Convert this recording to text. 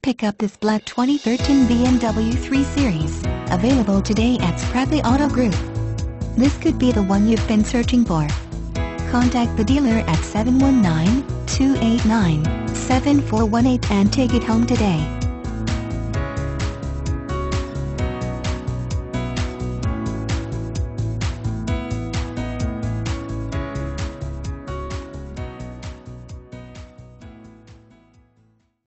Pick up this black 2013 BMW 3 Series, available today at Spradley Auto Group. This could be the one you've been searching for. Contact the dealer at 719-289-7418 and take it home today.